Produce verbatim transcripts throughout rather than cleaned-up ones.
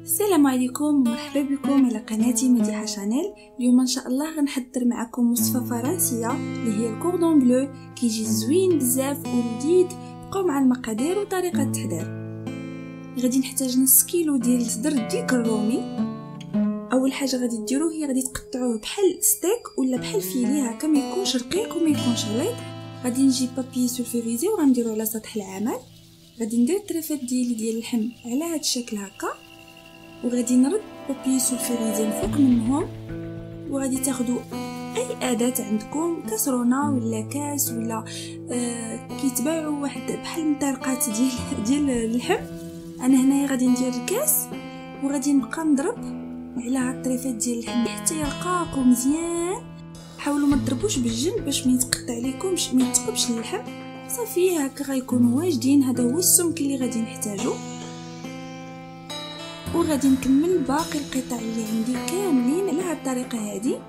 السلام عليكم ومرحبا بكم على قناتي مديحة شانيل. اليوم ان شاء الله غنحضر معكم وصفه فرنسيه اللي هي الكوردون بلو، كيجي زوين بزاف ولذيذ. بقاو مع المقادير وطريقه التحضير. غادي نحتاج نص كيلو ديال صدر الديك الرومي. اول حاجه غادي ديروه هي غادي تقطعوه بحال ستيك ولا بحال فيلي هكا، ما يكونش رقيق وما يكونش غليظ. غادي نجيب بابي سولفيريزي وغنديرو على سطح العمل. غادي ندير الطريفات ديالي ديال اللحم على هذا الشكل هكا، وغادي نرد بابي سولفيريزي الفوق منهم. وغادي تاخذوا اي اداه عندكم، كاسرونه ولا كاس ولا آه كيتباعوا واحد بحال مطرقات ديال ديال اللحم. انا هنايا غادي ندير الكاس وغادي نبقى نضرب على هاد الطريفات ديال اللحم حتى يرقاق مزيان. حاولوا ما تضربوش بالجنب باش ما يتقطع لكمش ما يتقبش اللحم. صافي هكا غيكونوا واجدين. هذا هو السمك اللي غادي نحتاجو. وغادي نكمل باقي القطع اللي عندي كاملين على هاد الطريقه هذه.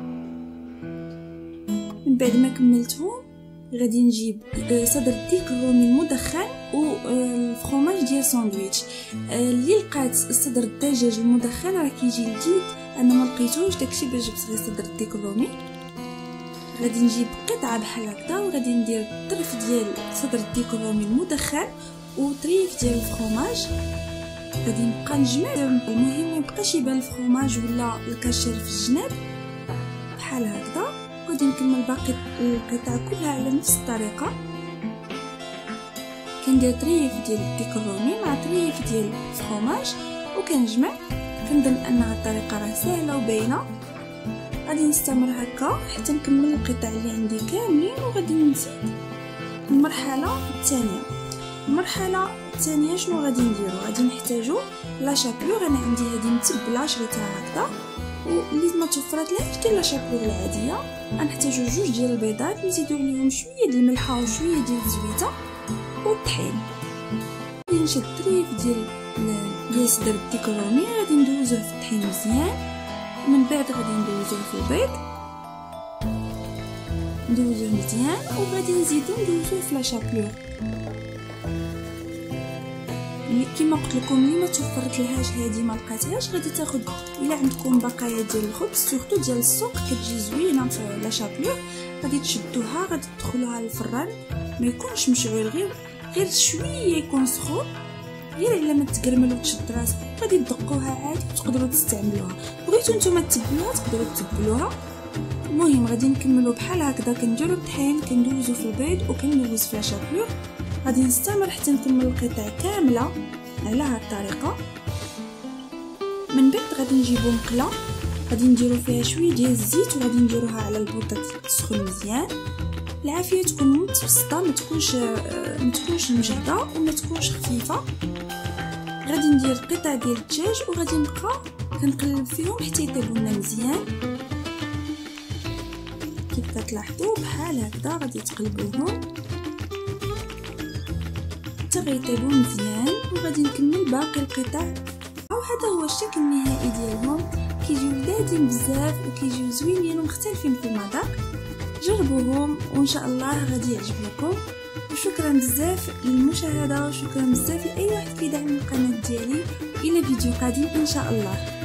من بعد ما كملتهم غادي نجيب صدر الديك الرومي المدخن والفرomاج ديال ساندويتش. اللي لقات صدر الدجاج المدخن راه كيجي لذيذ، انا ما لقيتوش داكشي باش جبت غير صدر الديك الرومي. غادي نجيب قطعه بحال هكذا وغادي ندير الطرف ديال صدر الديك الرومي المدخن وطريف ديال الفرomاج. غادي نبقى نجمع. المهم ما يبقاش يبان الفرomاج ولا الكاشير في الجناب بحال هكذا. غادي نكمل باقي القطع كلها على نفس الطريقه. كندير طريف ديال الديك الرومي مع طريف ديال الفرomاج وكنجمع. كنظن ان هاد الطريقه راه سهله وباينه. غادي نستمر هكا حتى نكمل القطع اللي عندي كاملين. وغادي نزيد المرحله الثانيه. المرحله الثانيه شنو غادي نديرو؟ غادي نحتاجو لا شابلور. انا عندي هذه متبله شريتها هكذا، واللي ما توفرتلهاش دير لا شابلور العاديه. غنحتاجو جوج ديال البيضات، نزيدو عليهم شويه ديال الملحه وشويه ديال الزويته والطحين. غادي نشد طريف ديال ديال صدر الديك الرومي، غادي ندوزوه في الطحين مزيان. من بعد غادي ندوزوه في البيض، ندوزوه مزيان. وغادي نزيدو ندوزوه في لا شابلور. كما قلت لكم اللي ما توفرت لهاش هذه ما لقاتهاش غادي تاخذ الا عندكم بقايا ديال الخبز سورتو ديال السوق كتجي زوينه في لا شابلور. غادي تشدوها غادي تدخلوها للفران، ما يكونش مشعول، غير غير شويه يكون سخون، غير الا ما تقرمل وتشد راسك. غادي تدقوها عادي وتقدروا تستعملوها. بغيتو نتوما تتبلوها تقدروا تتبلوها. المهم غادي نكملوا بحال هكذا. كنديروا الطحين، كندوزو في البيض وكندوز في لا شابلور. غادي نستمر حتى نكمل القطع كامله على هاد الطريقه. من بعد غادي نجيبو مقله، غادي نديرو فيها شويه ديال الزيت وغادي نديروها على البوطه تسخن مزيان. العافيه تكون متوسطه، ما تكونش ما تكونش مجهده وما تكونش خفيفه. غادي ندير قطع ديال الدجاج وغادي نبقى كنقلب فيهم حتى يطيبوا لنا مزيان. كيف كتلاحظوا بحال هكذا غادي تقلبوهم حتى غيطيبوا مزيان. وغادي نكمل باقي القطع. وهذا هو الشكل النهائي ديالهم. كيجيو لذاذين بزاف وكيجيو زوينين ومختلفين في المذاق. جربوهم وان شاء الله غادي يعجبوكم. وشكرا بزاف للمشاهده، وشكرا بزاف لاي واحد كيدعم القناه ديالي. الى فيديو قادم ان شاء الله.